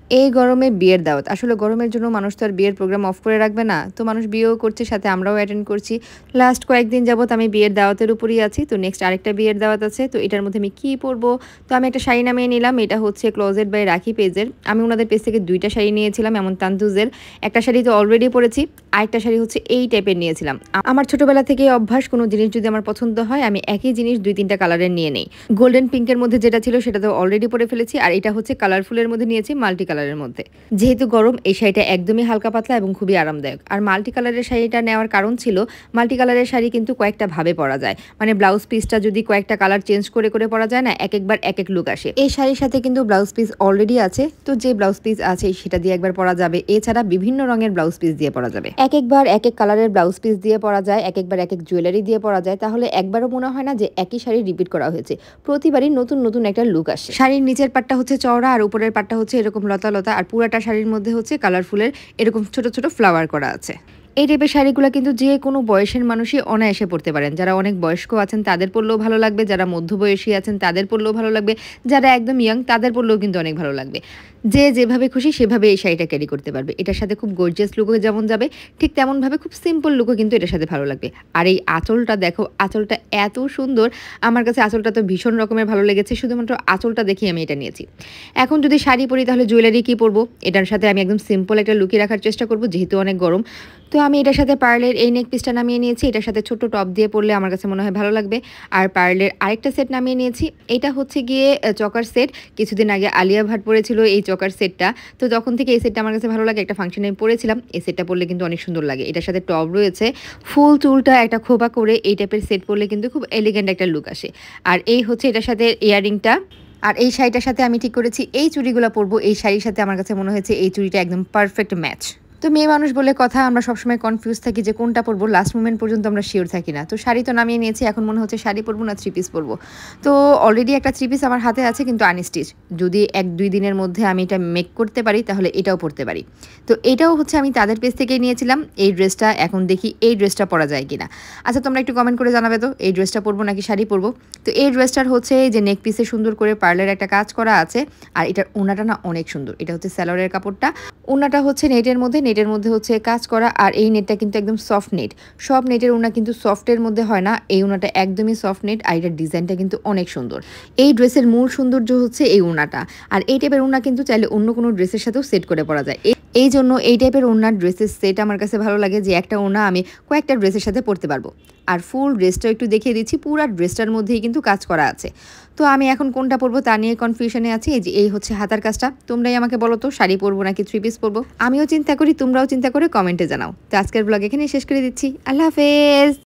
এই গরমে বিয়ের দাওয়াত। আসলে গরমের জন্য মানুষ তো আর বিয়ের প্রোগ্রাম অফ করে রাখবে না। তো মানুষ বিয়েও করছে, সাথে আমরাও অ্যাটেন্ড করছি। লাস্ট কয়েকদিন যাবত আমি বিয়ের দাওয়াতের উপরেই আছি। তো নেক্সট আরেকটা বিয়ের দাওয়াত আছে। তো এটার মধ্যে আমি কি পরবো? তো আমি একটা শাড়ি নামিয়ে নিলাম। এটা হচ্ছে ক্লোজেট বাই রাখি পেজের। আমি ওনাদের পেজ থেকে ২ টা শাড়ি নিয়েছিলাম এমন তানতুজের। একটা শাড়ি তো অলরেডি পরেছি। আরেকটা শাড়ি হচ্ছে এই টাইপের নিয়েছিলাম। আমার ছোটবেলা থেকেই অভ্যাস কোনো জিনিস যদি আমার পছন্দ হয় আমি একই জিনিস ২-৩ টা কালারের নিয়ে নেই। গোল্ডেন পিঙ্কের মধ্যে যেটা ছিল সেটা তো অলরেডি পরে ফেলেছি। আর এটা হচ্ছে কালারফুলের মধ্যে নিয়েছি মাল্টি কালারের মধ্যে। যেহেতু গরম এই শাড়িটা একদমই হালকা পাতলা এবং খুবই আরামদায়ক। আর মাল্টি কালারের শাড়িটা নেওয়ার কারণ ছিল মাল্টি কালারের শাড়ি কিন্তু কয়েকটা ভাবে পরা যায়। মানে ব্লাউজ পিসটা যদি কয়েকটা কালার চেঞ্জ করে পরা যায় না, একেকবার একেক লুক আসে। এই শাড়ির সাথে কিন্তু ব্লাউজ পিস অলরেডি আছে। তো যে ব্লাউজ পিস আছে সেটা দিয়ে একবার পরা যাবে। এছাড়া বিভিন্ন রঙের ব্লাউজ পিস দিয়ে পরা যাবে। একেকবার একেক কালারের ব্লাউজ পিস দিয়ে পরা যায়, একেকবার একেক জুয়েলারি দিয়ে পরা যায়। তাহলে একবারও মনে হয় না যে একই শাড়ি রিপিট করা হয়েছে। প্রতিবারই নতুন নতুন একটা লুক আসে। শাড়ির নিচের পাটটা হচ্ছে চওড়া আর উপরের পাটটা হচ্ছে এরকম লতা লতা, আর পুরাটা শাড়ির মধ্যে হচ্ছে কালারফুলের এরকম ছোট ছোট ফ্লাওয়ার করা আছে। এই টাইপের শাড়িগুলো কিন্তু যে কোনো বয়সের মানুষই অনায়াসে পরতে পারেন। যারা অনেক বয়স্ক আছেন তাদের পরলেও ভালো লাগবে, যারা মধ্যবয়সী আছেন তাদের পরলেও ভালো লাগবে, যারা একদম ইয়াং তাদের পরলেও কিন্তু অনেক ভালো লাগবে। যে যেভাবে খুশি সেভাবে এই শাড়িটা ক্যারি করতে পারবে। এটার সাথে খুব গর্জিয়াস লুকও যেমন যাবে, ঠিক তেমনভাবে খুব সিম্পল লুকও কিন্তু এটার সাথে ভালো লাগবে। আর এই আঁচলটা দেখো, আঁচলটা এত সুন্দর। আমার কাছে আঁচলটা তো ভীষণ রকমের ভালো লেগেছে। শুধুমাত্র আঁচলটা দেখে আমি এটা নিয়েছি। এখন যদি শাড়ি পরি তাহলে জুয়েলারি কি পরবো? এটার সাথে আমি একদম সিম্পল একটা লুকই রাখার চেষ্টা করব, যেহেতু অনেক গরম। তো আমি এটার সাথে পার্লের এই নেক পিসটা নামিয়ে নিয়েছি। এটার সাথে ছোট্ট টপ দিয়ে পরলে আমার কাছে মনে হয় ভালো লাগবে। আর পার্লের আরেকটা সেট নামিয়ে নিয়েছি। এটা হচ্ছে গিয়ে চকার সেট। কিছুদিন আগে আলিয়া ভাট পরেছিল এই চকার সেটটা। তো তখন থেকে এই সেটটা আমার কাছে ভালো লাগে। একটা ফাংশনে আমি পরেছিলাম। এই সেটটা পরলে কিন্তু অনেক সুন্দর লাগে। এটার সাথে টপ রয়েছে। ফুল চুলটা একটা খোপা করে এই টাইপের সেট পরলে কিন্তু খুব এলিগেন্ট একটা লুক আসে। আর এই হচ্ছে এটার সাথে ইয়ারিংটা। আর এই শাড়িটার সাথে আমি ঠিক করেছি এই চুড়িগুলো পরবো। এই শাড়ির সাথে আমার কাছে মনে হয়েছে এই চুড়িটা একদম পারফেক্ট ম্যাচ। তো মেয়ে মানুষ বলে কথা, আমরা সবসময় কনফিউজ থাকি যে কোনটা পরবো। লাস্ট মোমেন্ট পর্যন্ত আমরা শিওর থাকি না। তো শাড়ি তো নামিয়ে নিয়েছি, এখন মনে হচ্ছে শাড়ি পরবো না থ্রি পিস পরবো। তো অলরেডি একটা থ্রি পিস আমার হাতে আছে কিন্তু আনস্টিচ। যদি ১-২ দিনের মধ্যে আমি এটা মেক করতে পারি তাহলে এটাও পরতে পারি। তো এটাও হচ্ছে আমি তাদের পেজ থেকেই নিয়েছিলাম এই ড্রেসটা। এখন দেখি এই ড্রেসটা পরা যায় কিনা। আচ্ছা তোমরা একটু কমেন্ট করে জানাবে তো এই ড্রেসটা পরবো নাকি শাড়ি পরবো। তো এই ড্রেসটার হচ্ছে যে নেক পিসে সুন্দর করে পার্লের একটা কাজ করা আছে। আর এটার ওনাটা না অনেক সুন্দর। এটা হচ্ছে স্যালোয়ারের কাপড়টা। ওনাটা হচ্ছে নেটের মধ্যে হচ্ছে কাজ করা। আর এই নেটটা কিন্তু একদম সফট নেট। সব নেটের ওনা কিন্তু সফটের মধ্যে হয় না। এই ওনাটা একদমই সফট নেট। আর এটার ডিজাইনটা কিন্তু অনেক সুন্দর। এই ড্রেসের মূল সৌন্দর্য হচ্ছে এই ওনাটা। আর এই টাইপের ওনা কিন্তু চাইলে অন্য কোনো ড্রেসের সাথেও সেট করে পরা যায়। এই জন্য এই টাইপের ওনার ড্রেসের সেট আমার কাছে ভালো লাগে, যে একটা ওনা আমি কয়েকটা ড্রেসের সাথে পরতে পারবো। আর ফুল ড্রেসটা একটু দেখিয়ে দিচ্ছি। পুরা ড্রেসটার মধ্যেই কিন্তু কাজ করা আছে। তো আমি এখন কোনটা পরবো তা নিয়ে কনফিউশনে আছি। এই যে এই হচ্ছে হাতার কাজটা। তোমরাই আমাকে বলো তো শাড়ি পরবো নাকি থ্রি পিস পরবো। আমিও চিন্তা করি, তোমরাও চিন্তা করে কমেন্টে জানাও। তো আজকের ব্লগ এখানেই শেষ করে দিচ্ছি। আল্লাহ হাফেজ।